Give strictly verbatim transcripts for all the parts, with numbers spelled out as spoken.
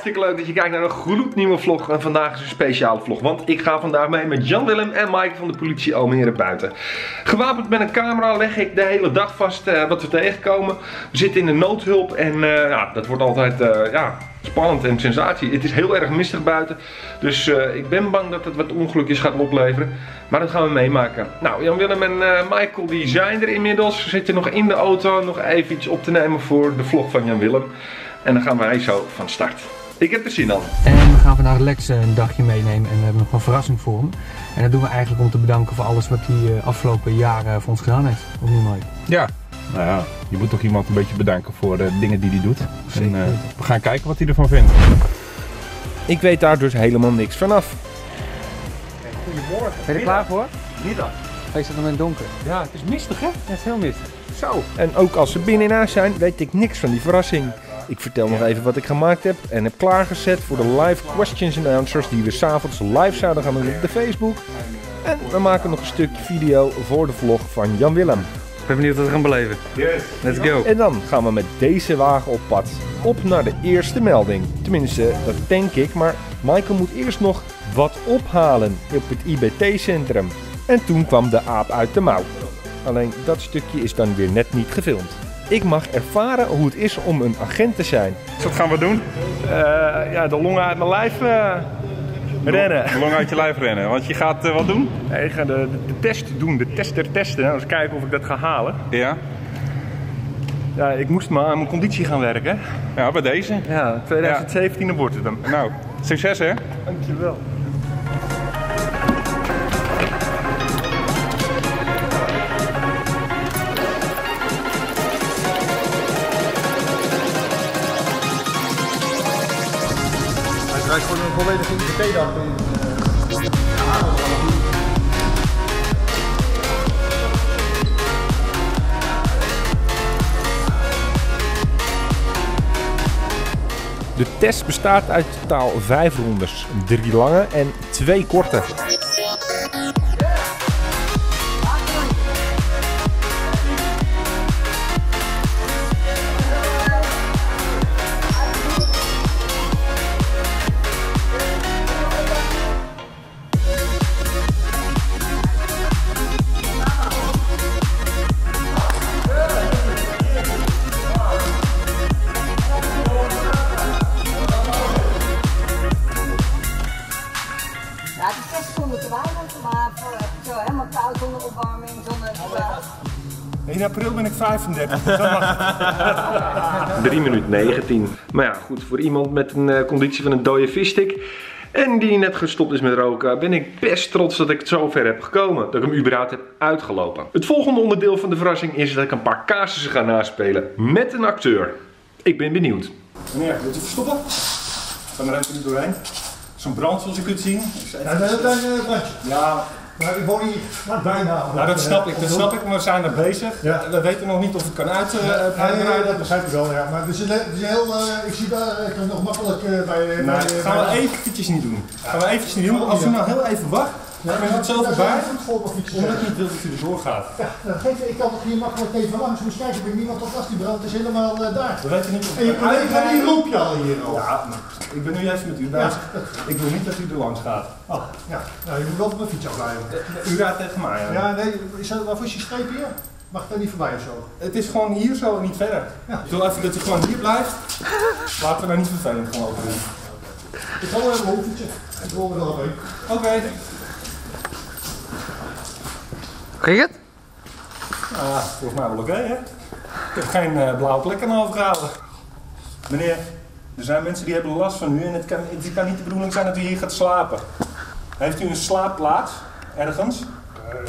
hartstikke leuk dat je kijkt naar een gloednieuwe vlog. En vandaag is een speciale vlog, want ik ga vandaag mee met Jan Willem en Mike van de politie Almere buiten. Gewapend met een camera leg ik de hele dag vast uh, wat we tegenkomen. We zitten in de noodhulp en uh, ja, dat wordt altijd uh, ja, spannend en sensatie. Het is heel erg mistig buiten, dus uh, ik ben bang dat het wat ongelukjes gaat opleveren. Maar dat gaan we meemaken. Nou, Jan Willem en uh, Michael die zijn er inmiddels. We zitten nog in de auto, nog even iets op te nemen voor de vlog van Jan Willem. En dan gaan wij zo van start. Ik heb er zin aan. En we gaan vandaag Lex een dagje meenemen en we hebben nog een verrassing voor hem. En dat doen we eigenlijk om te bedanken voor alles wat hij afgelopen jaren voor ons gedaan heeft. Of niet, Mike? Ja, nou ja, je moet toch iemand een beetje bedanken voor de dingen die hij doet. En, uh, we gaan kijken wat hij ervan vindt. Ik weet daar dus helemaal niks vanaf. Goedemorgen. Ben je er klaar voor? Middag. Hij zit nog in het donker. Ja, het is mistig hè? Ja, het is heel mistig. Zo. En ook als ze binnenin huis zijn, weet ik niks van die verrassing. Ik vertel nog even wat ik gemaakt heb en heb klaargezet voor de live questions and answers die we s'avonds live zouden gaan doen op de Facebook. En we maken nog een stukje video voor de vlog van Jan Willem. Ik ben benieuwd wat we gaan beleven. Yes. Let's go. En dan gaan we met deze wagen op pad. Op naar de eerste melding. Tenminste, dat denk ik, maar Michael moet eerst nog wat ophalen op het I B T-centrum. En toen kwam de aap uit de mouw. Alleen dat stukje is dan weer net niet gefilmd. Ik mag ervaren hoe het is om een agent te zijn. Dus wat gaan we doen? Uh, ja, de longen uit mijn lijf uh, rennen. De long uit je lijf rennen, want je gaat uh, wat doen? Nee, ik ga de, de, de test doen, de tester testen. Eens kijken of ik dat ga halen. Ja. Ja, ik moest maar aan mijn conditie gaan werken. Ja, bij deze. Ja, twintig zeventien ja. Wordt het dan. Nou, succes hè? Dankjewel. Hij is gewoon een volledige I B T-dag. De test bestaat uit totaal vijf rondes. Drie lange en twee korte. Ja, het is zes seconden te weinig, maar voor, zo helemaal koud zonder opwarming, zonder... In april ben ik vijfendertig. drie minuten negentien. Maar ja, goed, voor iemand met een uh, conditie van een dode visstick en die net gestopt is met roken, ben ik best trots dat ik het zo ver heb gekomen. Dat ik hem überhaupt heb uitgelopen. Het volgende onderdeel van de verrassing is dat ik een paar casussen ga naspelen met een acteur. Ik ben benieuwd. Meneer, wilt u verstoppen? Ga er even niet doorheen. Zo'n brand zoals u kunt zien. Ja, dat is een klein brandje. Ja. Maar ik woon hier vlak bijna. Nou, dat snap ik, dat snap ik, maar we zijn er bezig. Ja. We weten nog niet of het kan uitbreiden. Uh, ja, ja, dat begrijp ik wel, ja. Maar het is, een, het is een heel, uh, ik zie daar uh, nog makkelijk uh, bij... Uh, nou, bij, uh, gaan bij we eventjes niet doen. Ja. Gaan we eventjes niet doen. Als u nou heel even wacht, dan ben je het zo voorbij. Omdat ik niet wil dat u erdoor gaat. Ja, dan geef, ik kan toch hier makkelijk even langs. Moet je kijken, ik ben niemand op last, die brand is helemaal uh, daar. We weten niet of en je collega die roep je al hier al. Ja, ik ben nu even met u bezig. Ja. Ik wil niet dat u er langs gaat. Oh, ja. Nou, je moet wel op mijn fiets afblijven. U raadt tegen mij. Ja, ja nee, is dat, waarvoor is je streep hier? Mag ik daar niet voorbij of zo? Het is gewoon hier zo en niet verder. Ja. Ik wil even dat u gewoon hier blijft. Laten we daar niet vervelend gaan lopen doen. Ik ga wel even een hoefje. Ik rol er wel op heen. Oké. Okay. Ging het? Ah, volgens mij wel oké, okay, hè? Ik heb geen uh, blauwe plekken overgehouden. Meneer, er zijn mensen die hebben last van u en het kan, het kan niet de bedoeling zijn dat u hier gaat slapen. Heeft u een slaapplaats ergens? Uh,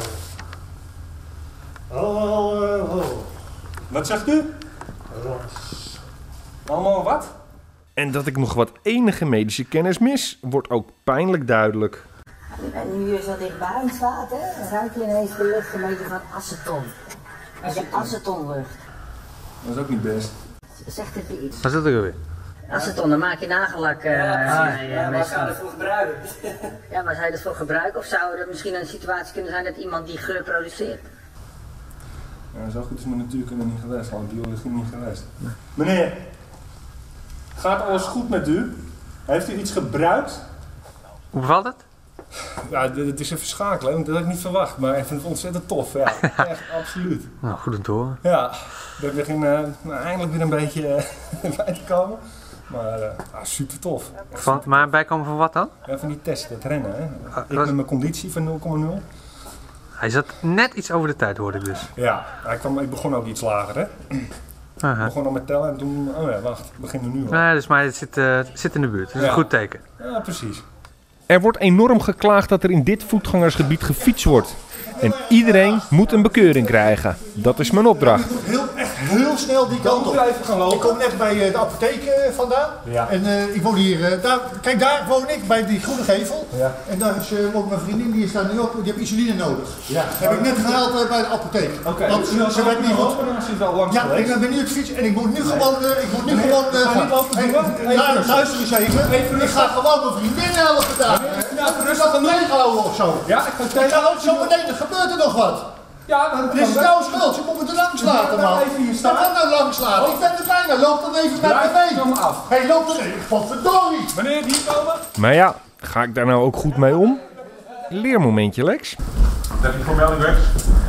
hallo, hallo. Wat zegt u? Hallo. Allemaal wat? En dat ik nog wat enige medische kennis mis, wordt ook pijnlijk duidelijk. En nu je zo dichtbij staat, hè, dan ruik je ineens de lucht een beetje van aceton. Dat is een acetonlucht. Dat is ook niet best. Zegt het je iets? Wat is dat er weer? Aceton, dan maak je nagellak. Uh, ja, ja, ja, waar zou je dat voor gebruiken? Ja, maar zou je dat voor gebruiken? Of zou er misschien een situatie kunnen zijn dat iemand die geur produceert? Ja, zo goed is mijn natuurkunde niet geweest, want biologie niet geweest. Nee. Meneer, gaat alles goed met u? Heeft u iets gebruikt? Hoe bevalt het? Ja, het is even schakelen, want dat had ik niet verwacht. Maar ik vind het ontzettend tof. Ja, echt absoluut. Nou, goed om te horen. Ja, ik begin uh, nou, eindelijk weer een beetje uh, bij te komen. Maar uh, ah, super tof. Van, maar bijkomen van wat dan? Ja, van die testen, het rennen. Hè. Uh, ik met mijn conditie van nul komma nul. Hij zat net iets over de tijd, hoorde ik dus. Ja, ik, kwam, ik begon ook iets lager, hè. Uh-huh. Ik begon al met tellen en toen, oh ja, wacht, we beginnen nu al. Nee, dus maar het zit, uh, het zit in de buurt. Dat is ja. een goed teken. Ja, precies. Er wordt enorm geklaagd dat er in dit voetgangersgebied gefietst wordt. En iedereen moet een bekeuring krijgen. Dat is mijn opdracht. Heel, echt heel snel die kant op. Even gaan lopen. Ik kom net bij uh, de apotheek uh, vandaan. Ja. En uh, ik woon hier, uh, daar, kijk daar woon ik, bij die groene gevel. Ja. En daar is uh, ook mijn vriendin, die is daar nu ook, die heeft insuline nodig. Ja. Heb ik net gehaald uh, bij de apotheek. Oké, okay. Want ze, ze weet niet goed. Ze is al lang Ja, geweest. ik ben nu het fietsen en ik moet nu nee. gewoon, uh, ik moet nu nee. gewoon uh, ga niet lopen hey, doen. hey, luister eens even. even ik ga gewoon mijn vriendin helpen daar. Ja, dus dat een meehouden of zo. Ja, ik ga tegen. Ik ga ook zo meteen, er gebeurt er nog wat. Ja, maar dit is jouw schuld, je moet me er langs laten, man. Ik ga er nou langs laten. Ik ben er bijna, loop dan even met me mee. Kom af. Hé, hey, loop dan even, godverdorie. Meneer, hier komen. Maar ja, ga ik daar nou ook goed mee om? Leermomentje, Lex. Wat heb je voor melding weg?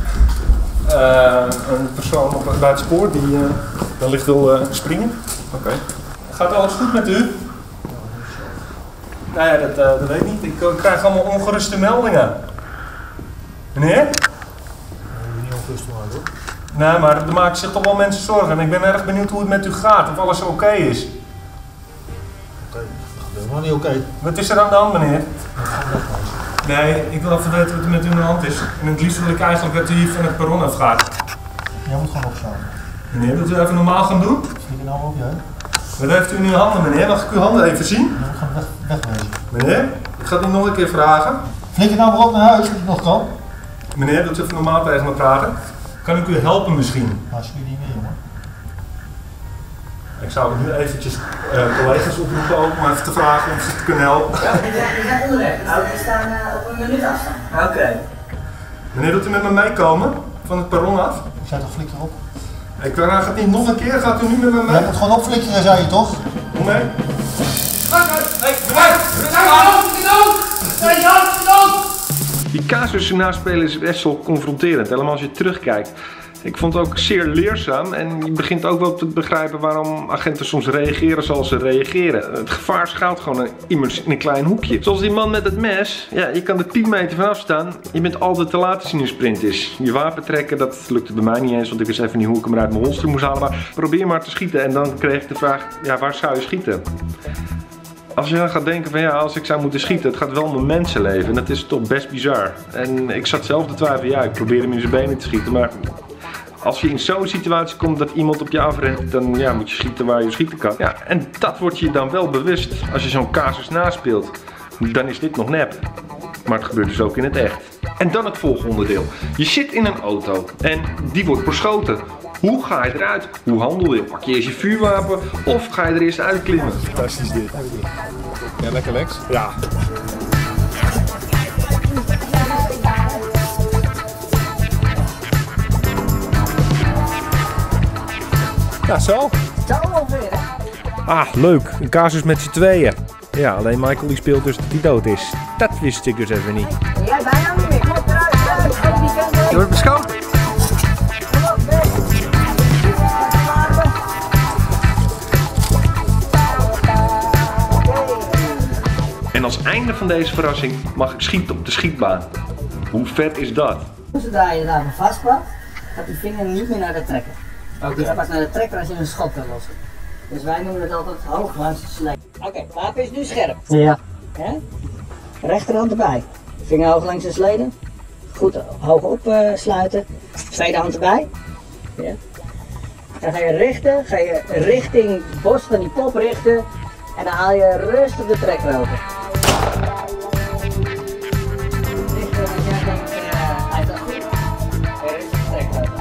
Uh, een persoon op, bij het spoor die uh, wellicht wil uh, springen. Oké. Okay. Gaat alles goed met u? Nou ja, dat, uh, dat weet ik niet. Ik, ik krijg allemaal ongeruste meldingen. Meneer? Nee, maar er maken zich toch wel mensen zorgen en ik ben erg benieuwd hoe het met u gaat, of alles oké okay is. Oké, okay. Dat is helemaal niet oké. Okay. Wat is er aan de hand, meneer? Nee, ik wil even weten wat er met u aan de hand is. En het liefst wil ik eigenlijk dat u hier van het perron afgaat. Jij moet gewoon opstaan. Meneer, wilt u even normaal gaan doen? Vlieg je nou op, jij? Wat heeft u in uw handen, meneer? Mag ik uw handen even zien? Je moet gewoon weg, wegwezen. Meneer, ik ga het u nog een keer vragen. Vlieg je nou maar op naar huis, als het nog kan? Meneer, wilt u even normaal tegen me praten? Kan ik u helpen misschien? Nou, schiet niet meer, jongen. Ik zou nu eventjes uh, collega's oproepen ook om even te vragen of ze het kunnen helpen. Ja, die zijn onderweg. Nou, die staan uh, op een minuut afstand. Oké. Okay. Meneer, wilt u met me meekomen? Van het perron af? Ik zei toch flikker op? Ik vraag het niet nog een keer, gaat u nu met me mee? Jij moet gewoon opflikkeren, zei je toch? Kom mee. Die casussen naspelen is best wel confronterend, helemaal als je terugkijkt. Ik vond het ook zeer leerzaam en je begint ook wel te begrijpen waarom agenten soms reageren zoals ze reageren. Het gevaar schuilt gewoon immers in een klein hoekje. Zoals die man met het mes, ja, je kan er tien meter vanaf staan. Je bent altijd te laat als je een sprint is. Je wapen trekken, dat lukte bij mij niet eens, want ik wist even niet hoe ik hem uit mijn holster moest halen. Maar probeer maar te schieten en dan kreeg ik de vraag, ja, waar zou je schieten? Als je dan gaat denken van ja, als ik zou moeten schieten, het gaat wel om een mensenleven en dat is toch best bizar. En ik zat zelf te twijfelen, ja, ik probeerde hem in zijn benen te schieten, maar als je in zo'n situatie komt dat iemand op je afrent, dan ja, moet je schieten waar je schieten kan. Ja, en dat wordt je dan wel bewust als je zo'n casus naspeelt. Dan is dit nog nep. Maar het gebeurt dus ook in het echt. En dan het volgende onderdeel. Je zit in een auto en die wordt beschoten. Hoe ga je eruit? Hoe handel je? Pak je eerst je vuurwapen of ga je er eerst uitklimmen? Fantastisch dit. Ja, lekker Lex? Ja. Ja, zo. Zo ongeveer, hè? Ah, leuk. Een casus met z'n tweeën. Ja, alleen Michael die speelt dus dat hij dood is. Dat wist ik dus even niet. Jij bijna niet meer. Kom op, eruit, eruit. Je wordt beschoten. En als einde van deze verrassing mag ik schieten op de schietbaan. Hoe vet is dat? Zodra je daar vastpakt, gaat die vinger niet meer naar de trekker. Okay. Die gaat pas naar de trekker als je een schot kan lossen. Dus wij noemen het altijd hoog langs de slee. Oké, okay, wapen is nu scherp. Ja. Ja? Rechterhand erbij. Vinger hoog langs de slede. Goed hoog opsluiten. Uh, Tweede hand erbij. Ja. Dan ga je richten, ga je richting het bos van die pop richten. En dan haal je rustig de trekker over. Richten als jij denkt, uh, hij staat goed. En rustig de trekker over.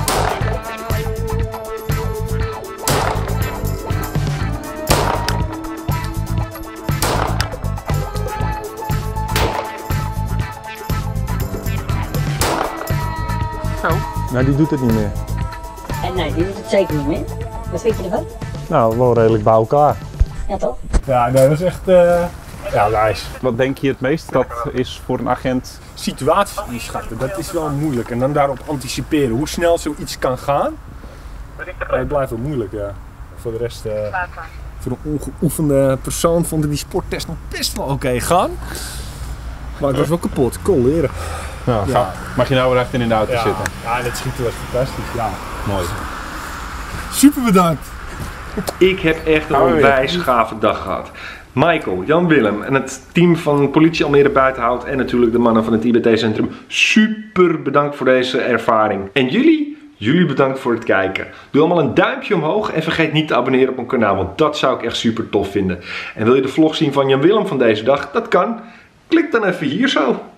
Zo. Nou, die doet het niet meer. En nee, die doet het zeker niet meer. Wat vind je ervan? Nou, wel redelijk bij elkaar. Ja toch? Ja, nee, dat is echt... Uh, ja, nice. Wat denk je het meest dat is voor een agent? Situaties inschatten, dat is wel moeilijk. En dan daarop anticiperen. Hoe snel zoiets kan gaan. Ja, het blijft wel moeilijk, ja. Voor de rest... Uh, voor een ongeoefende persoon vond ik die sporttest nog best wel oké okay gaan. Maar ik was wel kapot. Cool leren. Ja, ja. Mag je nou weer echt in de auto ja. zitten? Ja, en het schieten was fantastisch. Ja. Mooi. Super bedankt. Ik heb echt een onwijs gave dag gehad. Michael, Jan-Willem en het team van Politie Almere Buitenhout en natuurlijk de mannen van het I B T-centrum. Super bedankt voor deze ervaring. En jullie? Jullie bedankt voor het kijken. Doe allemaal een duimpje omhoog en vergeet niet te abonneren op mijn kanaal, want dat zou ik echt super tof vinden. En wil je de vlog zien van Jan-Willem van deze dag? Dat kan. Klik dan even hier zo.